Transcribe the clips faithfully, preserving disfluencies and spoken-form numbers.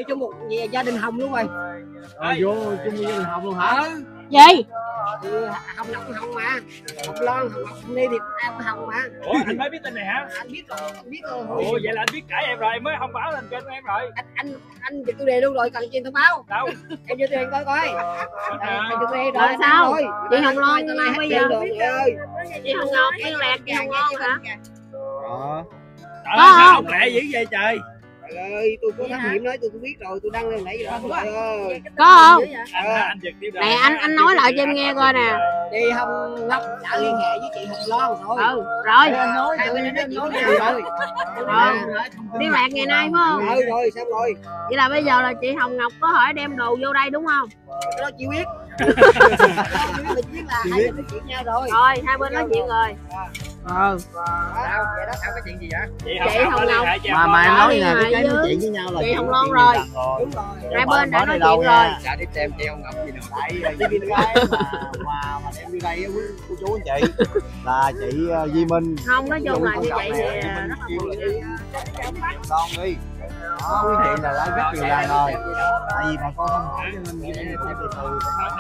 chơi chung một gia đình Hồng luôn rồi. À, vô chung gia đình Hồng luôn hả? Gì? Hồng Ngọc Hồng mà. Hồng Loan, Hồng Ngọc Ni thì em Hồng mà. Ủa anh mới biết tin này hả? Anh biết rồi, anh biết rồi. Ủa vậy là anh biết cả em rồi, em mới thông báo lên kênh của em rồi. Anh anh anh giật tiêu đề luôn rồi, cần chuyện thông báo. Đâu? Em giật tiêu đề coi coi. Em giật tiêu đề Rồi sao? Chị Hồng Loan lai bây giờ chị Hồng Ngọc liên lạc chị Hồng Loan hả? Ờ. Trời ơi, sao ông lẹ dữ vậy trời? Trời ơi, tôi có thám hiểm nói tôi biết rồi, tôi đăng lên nãy giờ đó ơi. Có không? Anh anh giật tiêu đề. Này anh anh nói lại cho em nghe coi nè. Chị Hồng Ngọc đã liên hệ với chị Hồng Loan rồi. Ừ, rồi. Hai bên đã nói chuyện rồi. Ờ. Liên lạc ngày nay phải không? Ừ rồi, xong rồi. Vậy là bây giờ là chị Hồng Ngọc có hỏi đem đồ vô đây đúng không? Cái đó chị biết. Biết là hai bên nói chuyện nhau rồi. Rồi, hai bên nói chuyện rồi. Ờ. Sao? Vậy đó sao có chuyện gì vậy? Chị Hồng Ngọc Mà mà em nói nè, cái với nói chuyện với nhau là chị Hồng Loan rồi. Đúng rồi. Hai bên đã nói chuyện rồi. Dạ đi xem chị Hồng Ngọc gì đâu. Tại cái cái mà mà đem đi đây quý cô chú anh chị là chị Di Minh. Không, nói chung là như vậy thì rất là mừng. Con đi. Đó, quý vị là đã rất nhiều lần rồi. Tại vì bà con không hỏi cho nên Di Minh sẽ từ từ.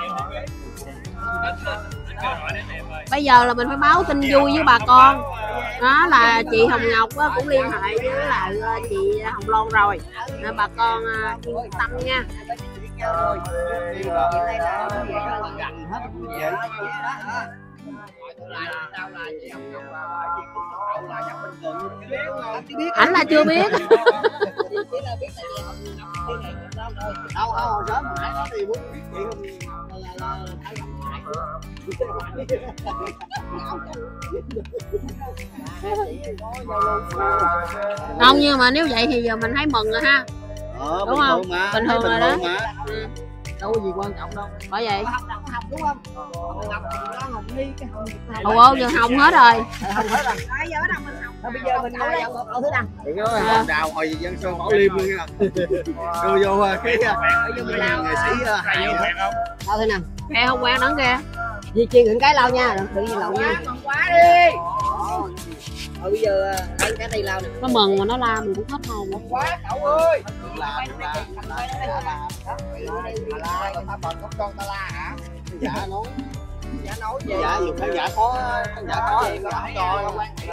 Bây giờ là mình phải báo tin vui với bà con. Đó là chị Hồng Ngọc cũng liên hệ với lại chị Hồng Loan rồi. Nên bà con yên tâm nha. Ảnh là chưa biết. Đâu đâu sớm nãy nó thì muốn biết chuyện là là không, nhưng mà nếu vậy thì giờ mình thấy mừng rồi ha. ờ, đúng không? Mà. Bình thường rồi đó. Ừ. Đâu có gì quan trọng đâu. Bởi vậy. Học đúng không? Học Hồng Ni cái Hồng. Ồ, giờ Hồng hết rồi. Hồng hết rồi. Bây giờ bắt đầu mình học. Bây giờ mình nói một câu thứ năm. Đừng nói Hồng Đào hồi gì dân show Bảo Liêm luôn nha. Đưa vô cái nghệ sĩ hài không? Câu thứ năm. Nghe không quen đắng kìa. Di chuyên những cái lao nha, đừng gì lộn nha. Mừng quá đi. Rồi bây giờ ăn cái này lao nè. Nó mừng mà nó la mình cũng hết hồn. Mừng quá cậu ơi. La la la. Con con ta la hả? Dạ nói. Dạ nói gì? Dạ nhiều khán giả có khán giả có thì cho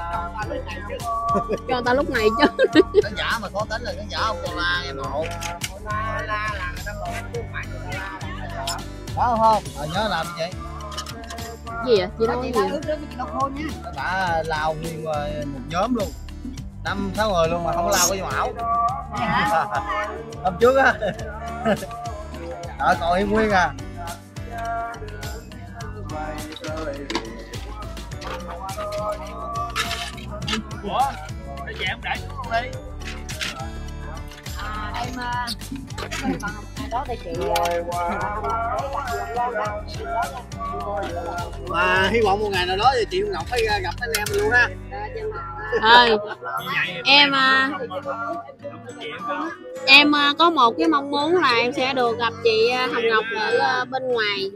cho người ta lúc này chứ. khán giả mà có tính là khán giả không cho la em hộ. La la là người ta lộn chứ không phải người ta la. Đó không? Ờ, nhớ làm gì vậy? Gì vậy? Chị nói gì? Nó đã lao nguyên một nhóm luôn. Năm sáu người luôn mà không lao cái mão. Hôm trước á. Trời còn Hiên Nguyên à. Ủa? Bây giờ em đẩy xuống luôn đi. À, em đó đây chị Mà hy vọng một ngày nào đó thì chị Ngọc phải gặp anh em mình luôn ha. Thôi em em có một cái mong muốn là em sẽ được gặp chị Hồng Ngọc ở bên ngoài.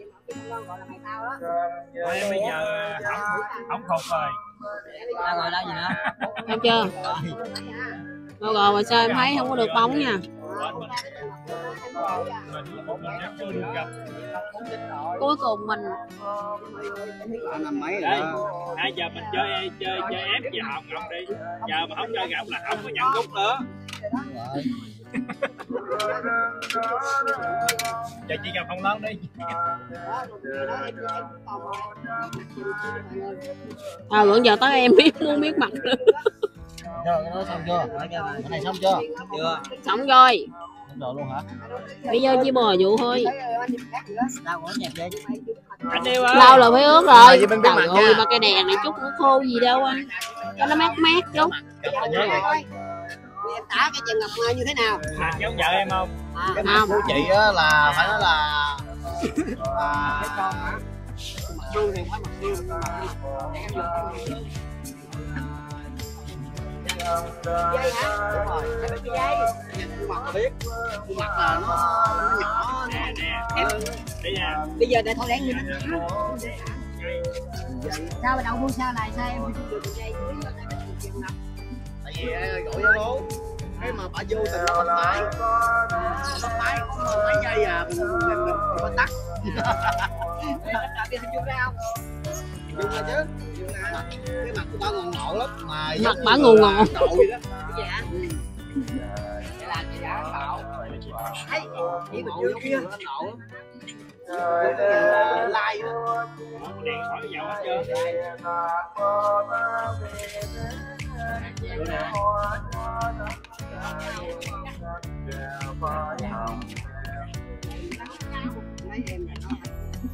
Thôi em bây giờ không không khục rồi. ra rồi đó gì nữa Thấy chưa? Rồi rồi mà sao em thấy không có được bóng nha. Cuối cùng mình năm mấy rồi đó. Hai giờ mình chơi chơi chơi ép về Hồng Ngọc đi. Giờ mà không chơi gặp là không có nhận rút nữa. Giờ chị gặp Hồng Loan đi. À rồi giờ tới em biết muốn biết mặt nữa. Rồi cái đó xong chưa? Cái này xong chưa? Chưa. Xong rồi. Xong rồi luôn hả? Bây giờ chỉ bò vụ thôi. Anh yêu ơi. Lâu là phải ướt rồi. Trời ơi mà cái đèn này chút nó khô gì đâu anh. Cho nó mát mát chút. em tả cái chị Ngọc Mai như thế nào? À, giống vợ em không? Cái mặt của chị á là phải nói là là cái con hả? Mặt xương thì phải mặt xương. Dây hả? Đúng rồi, cái dây. Khuôn mặt biết, khuôn mặt là nó nó nhỏ. Nè nè. Đây nè. Bây giờ để thôi đáng như nó. Sao mà đậu mua sao này sao em không được dây Tại vì gọi Zalo cái mà bà vô tình nó không phải bây giờ mình mình mình có tắt. Đi chung ra không? Chung ra chứ. Cái mặt của bà ngon ngộ lắm mà mặt bà ngon ngộ. Dạ. Để làm gì đã bảo. Thấy đi ngộ giống kia. Ngộ lắm. Like đèn khỏi dầu hết trơn. Mấy em này nó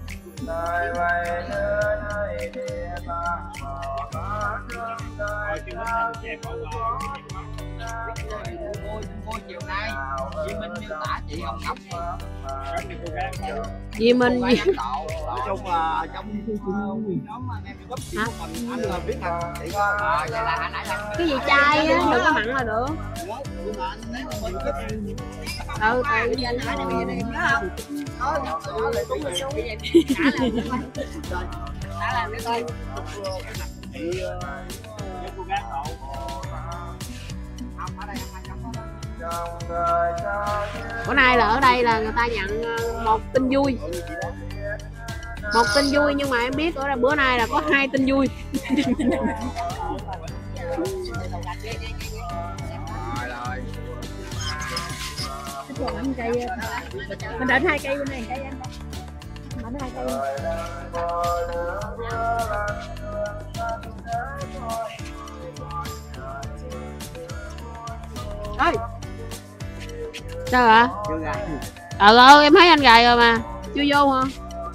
Coi cái bánh chè bỏ vào. Ngôi ngôi chiều nay Duy Minh miêu tả chị Hồng Ngọc Duy Minh nói chung là trong nhóm anh em group chỉ có mình anh là biết là chị có ờ vậy là anh nãy cái gì chai á đừng có mặn là được. nhưng mà anh thấy mình cái Ừ tại anh hỏi này bây giờ này nhớ không? đó đó là đúng rồi Trả làm cái coi. thì Cái cô gái cậu. Không ở đây hai trăm bữa nay là ở đây là người ta nhận một tin vui, một tin vui nhưng mà em biết ở đây bữa nay là có hai tin vui. Mình định hai cây bên này cây anh. Mình hai cây. Ơi. Sao ạ? chưa ra. Ờ ờ em thấy anh gài rồi mà. Chưa vô hả?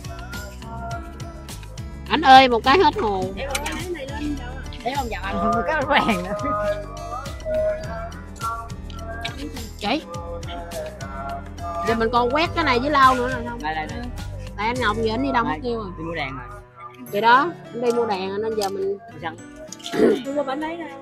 Anh ơi một cái hết hồn. Để không dạo anh không có cái vàng nữa. Chị. Giờ mình còn quét cái này với lau nữa là không? Đây đây đây. Tại anh Ngọc giờ anh đi đâu mất tiêu rồi. Đi mua đèn rồi. Vậy đó, anh đi mua đèn nên giờ mình Răng. tôi qua bánh đấy nè.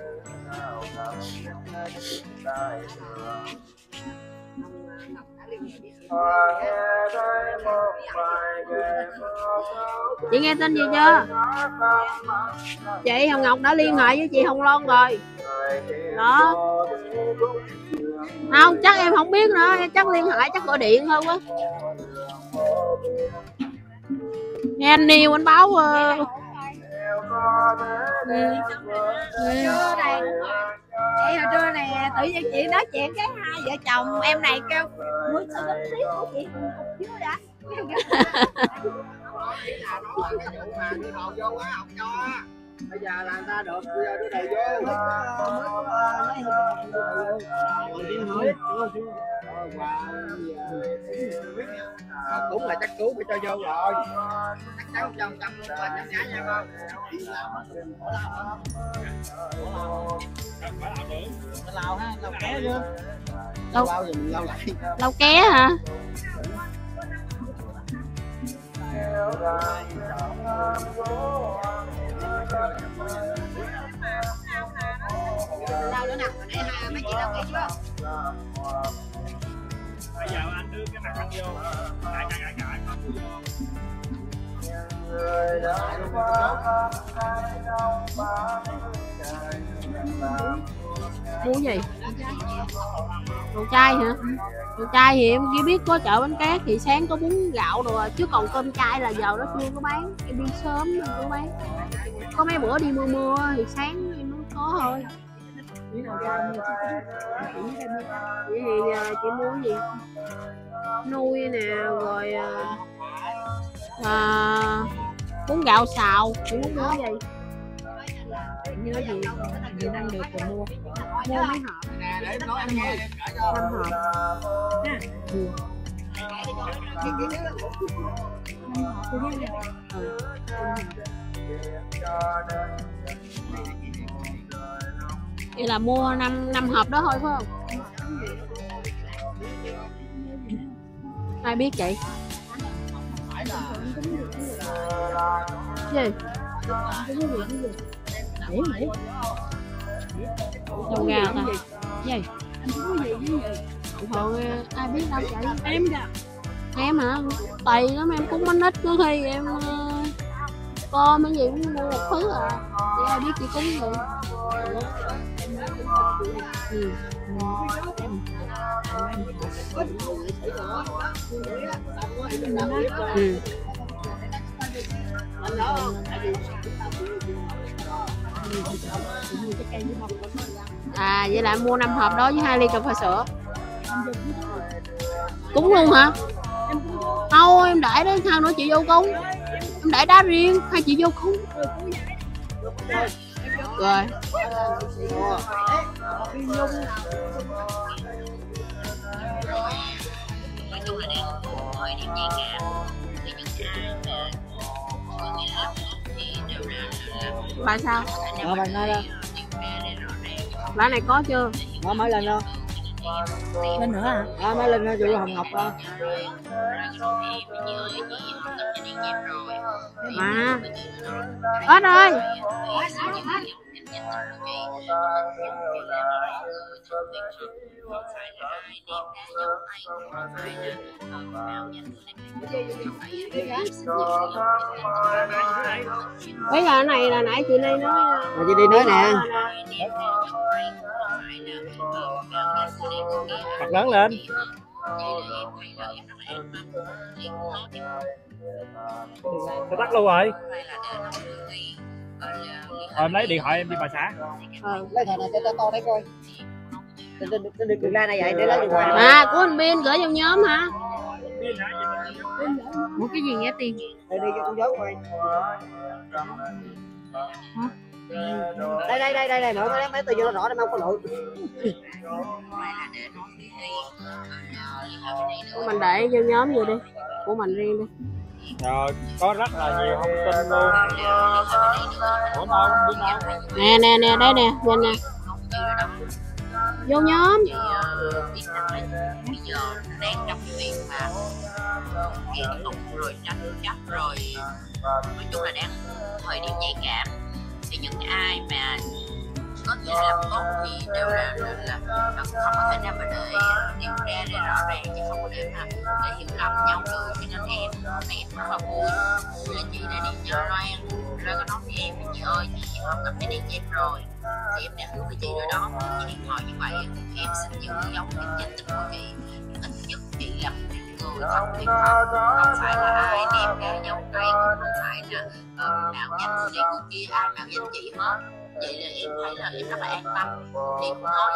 Chị nghe tin gì chưa? Chị Hồng Ngọc đã liên hệ với chị Hồng Loan rồi. Đó. Không, chắc em không biết nữa, chắc liên hệ chắc gọi điện hơn quá. Nghe anh Niêu anh báo uh... ừ. Ừ. Trưa này chị hồi trưa này tự nhiên chị nói chuyện cái hai vợ chồng em này kêu muốn sao gấp xíu của chị chưa đã. bây giờ là người ta được bây giờ đứa này vô cũng là chắc cứu phải cho vô rồi chắc chắn trăm trăm luôn là chắc chắn nha con đi làm lao ha lao ké chứ Lâu lao thì mình lao lại lâu ké hả? Đâu nữa nè, để hai mấy chị đâu kia chưa? Bây giờ anh đưa cái mặt anh vô. Cãi cãi cãi cãi không vô. Mua gì? Đồ chay hả? Đồ chay thì em chỉ biết có chợ bánh cát thì sáng có bún gạo rồi chứ còn cơm chay là giờ nó chưa có bán, em đi sớm nên có bán. Có mấy bữa đi mưa mưa thì sáng em mới có thôi. Vậy thì chị mua cái gì? Nuôi nè, rồi à, bún gạo xào, chị muốn mua cái gì? Như cái gì gì đang được rồi mua mua mấy hộp năm hộp nha. Ừ. Ừ. Vậy là mua năm năm hộp đó thôi phải không? Ai biết chị? Gì? Đâu gà ta? Gì? Còn ai biết đâu chị? Em kìa. Em hả? Tùy lắm em cũng bánh ít có khi em co mấy gì cũng mua một thứ à. Chị ai biết chị cúng gì? Ừ. Ừ. À vậy là em mua năm hộp đó với hai ly cà phê sữa. Cúng luôn hả? Không, em đãi đấy, sao nữa chị vô cúng. Em đãi đá riêng, hai chị vô cúng. Rồi. Bà sao? Ờ, bà nghe đó. Bà này có chưa? Nó mới lên đâu. Lên nữa hả? À, mới lên chú Hồng Ngọc đó. Mà ớt ơi. Bây giờ này là nãy chị Ly nói. Mà chị đi nói nè. Mặt lớn lên. Tôi tắt luôn rồi. Rồi em lấy điện thoại em đi bà xã. Ừ. Lấy thằng này cho tao to đấy coi. Tôi được đường ra này vậy để lấy điện thoại. À của anh Bin gửi vào nhóm hả? Ủa cái gì nghe tiền? Đây đi cho con dấu coi. Đây đây đây đây này mở mấy mấy từ cho nó rõ để không có lỗi. Của mình để vô nhóm vô đi. Của mình riêng đi. Rồi có rất là nhiều thông tin luôn. Ủa đâu biết đâu. Nè nè nè đây nè, nhìn nè. Vô nhóm. Biết rằng là bây giờ đang trong cái việc mà kiện tụng rồi tranh chấp rồi, nói chung là đang thời điểm nhạy cảm, thì những ai mà có thể làm tốt thì đều là, là, là, là không có thể nào mà để điều tra để rõ ràng, chứ không có để mà để hiểu lầm nhau được. Cho nên em em rất là vui là chị đã đi nhờ Loan, Loan có nói với em là chị ơi chị không gặp cái đèn chép rồi, thì em đã hứa với chị rồi đó. Chị điện thoại như vậy thì em xin giữ dấu cái danh tính của chị, ít nhất chị là một người thật tuyệt vọng, không phải là ai đem cái dấu tay, không phải là uh, mạo danh người này người kia, ai mạo danh chị hết. Vậy là em thấy là em rất là an tâm. Thì cũng nói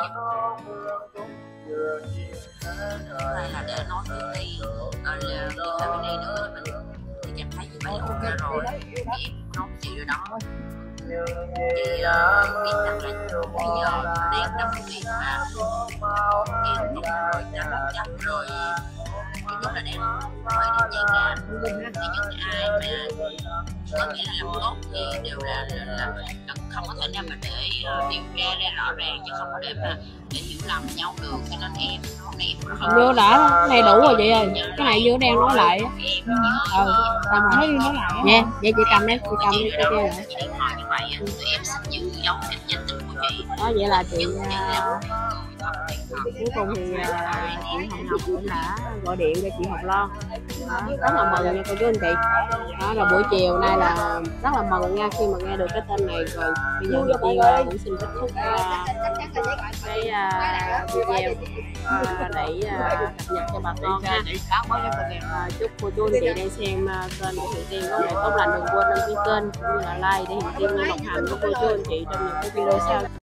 vậy là để nói với Ly là đi theo cái này nữa mình thì em thấy như vậy là ok rồi. Thì em nói với chị rồi đó. Chị uh, biết rằng là bây giờ đang trong cái việc mà kiện tụng rồi tranh chấp rồi, cái nhất là đang thời điểm nhạy cảm, thì những ai mà có nghĩa là làm tốt thì đều là, là, là, là không có thể nào mà để uh, điều tra ra rõ ràng, chứ không có để mà để hiểu lầm nhau được. Cho nên em em rất là Vô đã đầy đủ rồi chị ơi. Cái này vô đang nói lại. Ừ, cầm nói đi nói lại. Nha, vậy chị cầm đấy, chị cầm đi cho kia lại. Chị điện thoại như vậy tụi em xin giữ dấu cái danh tính của chị. Đó vậy là chị uh, cuối cùng thì uh, chị Hồng Ngọc cũng đã gọi điện cho chị Hồng Loan. Đó, rất là mừng nha cô chú anh chị. Đó là buổi chiều nay là rất là mừng nha khi mà nghe được cái tên này rồi. Bây giờ thì Tiên uh, cũng xin kết thúc uh, cái uh, video uh, để uh, cập nhật cho bà con ha. Uh, chúc cô chú anh chị đang xem uh, kênh của Thị Tiên có thể tốt lành, đừng quên đăng ký kênh cũng như là like để Thị Tiên luôn đồng hành với cô chú anh chị trong những cái video sau.